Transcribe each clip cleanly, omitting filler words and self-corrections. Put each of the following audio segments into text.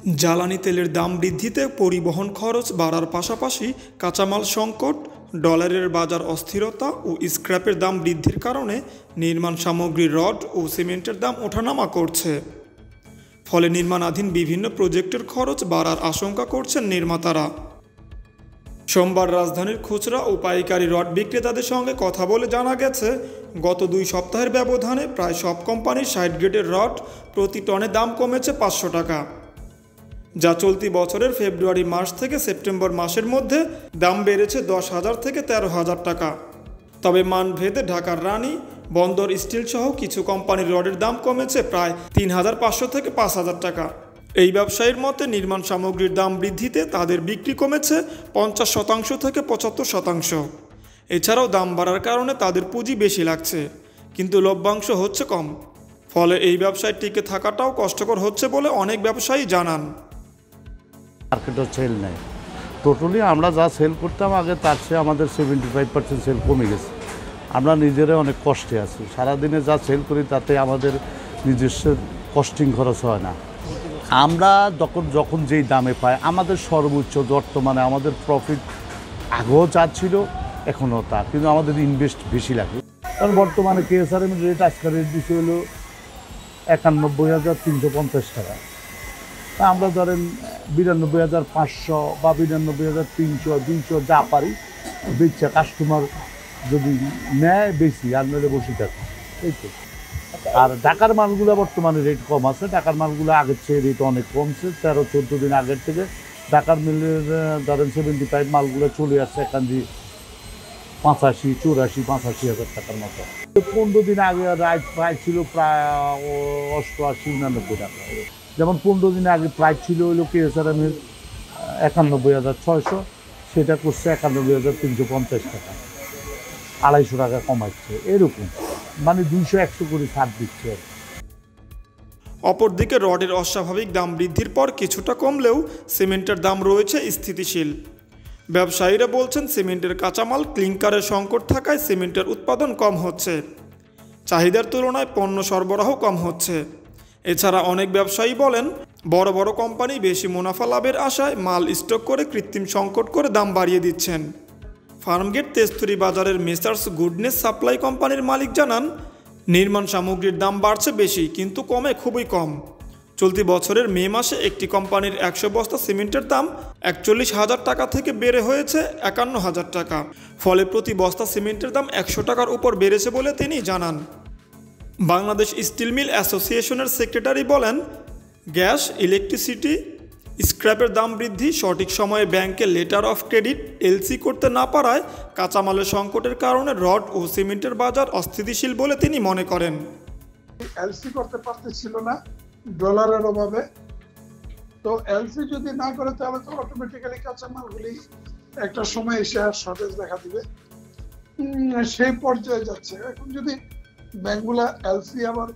জ্বালানি তেলের দাম বৃদ্ধিতে পরিবহন খরচ বাড়ার পাশাপাশি কাঁচামাল সংকট, ডলারের বাজার অস্থিরতা ও স্ক্র্যাপের দাম বৃদ্ধির কারণে নির্মাণ সামগ্রীর রড ও সিমেন্টের দাম ওঠানামা করছে। ফলে নির্মাণাধীন বিভিন্ন প্রজেক্টের খরচ বাড়ার আশঙ্কা করছেন নির্মাতারা। সোমবার রাজধানীর খুচরা ও পাইকারি রড বিক্রেতাদের সঙ্গে কথা বলে জানা গেছে, গত 2 সপ্তাহের ব্যবধানে প্রায় সব কোম্পানির 60 গ্রেডের রড প্রতি টনে দাম কমেছে 500 টাকা, যা চলতি বছরের ফেব্রুয়ারি মাস থেকে সেপ্টেম্বর মাসের মধ্যে দাম বেড়েছে 10,000 থেকে 13,000 টাকা। তবে মানভেদে ঢাকার রানী, বন্দর স্টিল সহ কিছু কোম্পানির রডের দাম কমেছে প্রায় 3,500 থেকে 5,000 টাকা। এই ব্যবসায়ীর মতে নির্মাণ সামগ্রীর দাম বৃদ্ধিতে তাদের বিক্রি কমেছে 50% থেকে 75%। এছাড়াও দাম বাড়ার কারণে তাদের পুঁজি বেশি লাগছে, কিন্তু লভ্যাংশ হচ্ছে কম। ফলে এই ব্যবসায় টিকে থাকাটাও কষ্টকর হচ্ছে বলে অনেক ব্যবসায়ী জানান। মার্কেটে সেল নেই, টোটালি আমরা যা সেল করতাম আগে তার চেয়ে আমাদের 75% সেল কমে গেছে। আমরা নিজেরা অনেক কষ্টে আছি, সারাদিনে যা সেল করি তাতে আমাদের নিজস্ব কস্টিং খরচ হয় না। আমরা যখন যেই দামে পাই আমাদের সর্বোচ্চ বর্তমানে আমাদের প্রফিট আগেও যা ছিল এখনও তা, কিন্তু আমাদের ইনভেস্ট বেশি লাগে। কারণ বর্তমানে কেএসআরএম রেট আজকের রেট দিতে হলো 91,350 টাকা। তা আমরা ধরেন 92,500 বা 92,300, 200 যা পারি বেচছে, কাস্টমার যদি নেয় বেশি আর নইলে বসে থাকে, এই তো। আর ঢাকার মালগুলো বর্তমানে রেট কম আছে, ঢাকার মালগুলো আগের চেয়ে রেট অনেক কমছে। 13-14 দিন আগের থেকে ঢাকার মিলের ধরেন 75 মালগুলো চলে আসছে এখান দিয়ে 85,000-84,000-85,000 টাকার মতো। 15 দিন আগে রাইট প্রাইস ছিল প্রায় 88-89 টাকা। যেমন 15 দিন আগে প্রাইস ছিল হইলো কেএসআরএমের 91,600, সেটা করছে 91,350 টাকা, 250 টাকা কমাচ্ছে, এরকম মানে 200-100 করে ছাড় দিচ্ছে। অপরদিকে রডের অস্বাভাবিক দাম বৃদ্ধির পর কিছুটা কমলেও সিমেন্টের দাম রয়েছে স্থিতিশীল। ব্যবসায়ীরা বলছেন সিমেন্টের কাঁচামাল ক্লিংকারের সংকট থাকায় সিমেন্টের উৎপাদন কম হচ্ছে, চাহিদার তুলনায় পণ্য সরবরাহ কম হচ্ছে। এছাড়া অনেক ব্যবসায়ী বলেন বড় বড় কোম্পানি বেশি মুনাফা লাভের আশায় মাল স্টক করে কৃত্রিম সংকট করে দাম বাড়িয়ে দিচ্ছেন। ফার্মগেট তেস্তুরি বাজারের মেসার্স গুডনেস সাপ্লাই কোম্পানির মালিক জানান, নির্মাণ সামগ্রীর দাম বাড়ছে বেশি কিন্তু কমে খুবই কম। চলতি বছরের মে মাসে একটি কোম্পানির 100 বস্তা সিমেন্টের দাম 41,000 টাকা থেকে বেড়ে হয়েছে 51,000 টাকা। ফলে প্রতি বস্তা সিমেন্টের দাম 100 টাকার উপর বেড়েছে বলে তিনি জানান। বাংলাদেশ স্টিল মিল অ্যাসোসিয়েশনের সেক্রেটারি বলেন, গ্যাস, ইলেকট্রিসিটি, স্ক্র্যাপের দাম বৃদ্ধি, সঠিক সময়ে ব্যাংকে লেটার অফ ক্রেডিট এলসি করতে না পারায় কাঁচামালের সংকটের কারণে রড ও সিমেন্টের বাজার অস্থিতিশীল বলে তিনি মনে করেন। এলসি করতে পারতেছিল না ডলারের অভাবে, তো এলসি যদি না করে তাহলে তো অটোমেটিক্যালি কাঁচামালগুলি একটা সময় এসে আর শর্টেজ দেখা দিবে, সেই পর্যায়ে যাচ্ছে। এখন যদি ব্যাংকগুলা এলসি আবার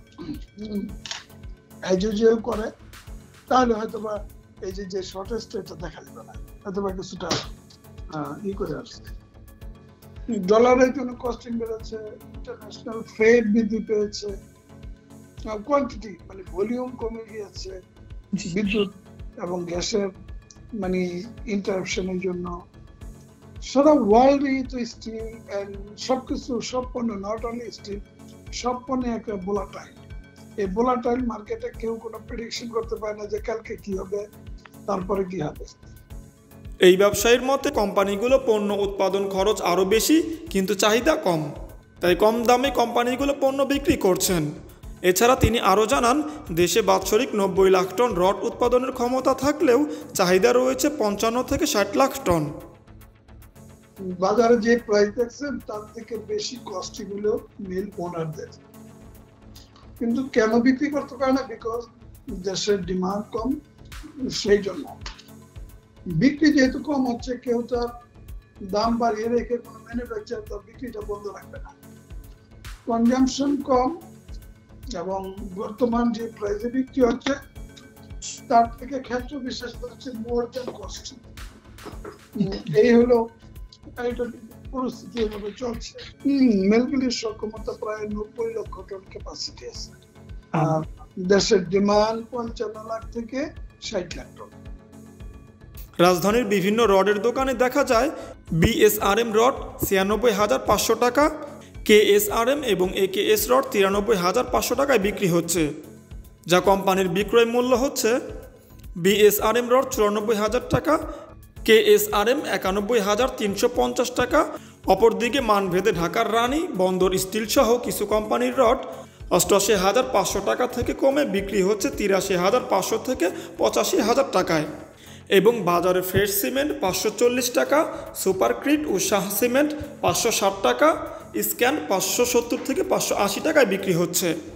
অ্যাজ করে তাহলে হয়তো বা এই যে শর্টেজটা এটা দেখা যাবে না, হয়তো বা কিছুটা করে আসছে। ডলারের জন্য কস্টিং বেড়েছে, ইন্টারন্যাশনাল ট্রেড বৃদ্ধি পেয়েছে, কোয়ান্টিটি মানে ভলিউম কমে গিয়েছে, বিদ্যুৎ এবং গ্যাসের মানে ইন্টারাপশনের জন্য সারা ওয়ার্ল্ডই তো স্টিল সবকিছু, সব পণ্য, নট অনলি স্টিল, সব পণ্যে একটা ভোলাটাইল। এই ভোলাটাইল মার্কেটে কেউ কোনো প্রেডিকশন করতে পারে না যে কালকে কি হবে, তারপরে কি হবে। এই ব্যবসায়ীর মতে কোম্পানিগুলো পণ্য উৎপাদন খরচ আরও বেশি কিন্তু চাহিদা কম, তাই কম দামে কোম্পানিগুলো পণ্য বিক্রি করছেন। এছাড়া তিনি আরও জানান, দেশে বাৎসরিক 90 লাখ টন রড উৎপাদনের ক্ষমতা থাকলেও চাহিদা রয়েছে 55 থেকে 60 লাখ টন। বাজারে যে প্রাইস দেখছেন তার থেকে বেশি কস্ট গুলো মিল ওনারদের, কিন্তু কেন বিক্রি করতে পারে না? বিকজ দেশের ডিমান্ড কম, সেই জন্য বিক্রি যেহেতু কম হচ্ছে, কেউ তার দাম বাড়িয়ে রেখে কোনো ম্যানুফ্যাকচার তার বিক্রিটা বন্ধ রাখবে না। কনজাম্পশন কম এবং বর্তমান যে প্রাইসে বিক্রি হচ্ছে তার থেকে ক্ষেত্র বিশেষ হচ্ছে মোর দ্যান কস্ট। এই হলো পরিস্থিতি এভাবে চলছে। মিলগুলির সক্ষমতা প্রায় 90 লক্ষ টন ক্যাপাসিটি আছে, আর দেশের ডিমান্ড 55 লাখ থেকে 60 লাখ টন। রাজধানীর বিভিন্ন রডের দোকানে দেখা যায় বিএসআরএম রড 96,500 টাকা, কেএসআরএম এবং একেএস রড 93,500 টাকায় বিক্রি হচ্ছে, যা কোম্পানির বিক্রয় মূল্য হচ্ছে বিএসআরএম রড 94,000 টাকা, কেএসআরএম 91,350 টাকা। অপরদিকে মানভেদে ঢাকার রানী, বন্দর স্টিল সহ কিছু কোম্পানির রড 88,500 টাকা থেকে কমে বিক্রি হচ্ছে 83,500 থেকে 85,000 টাকায়, এবং বাজারে ফ্রেশ সিমেন্ট 540 টাকা, সুপারক্রিট ও শাহ সিমেন্ট 560 টাকা, স্ক্যান 570 থেকে 580 টাকায় বিক্রি হচ্ছে।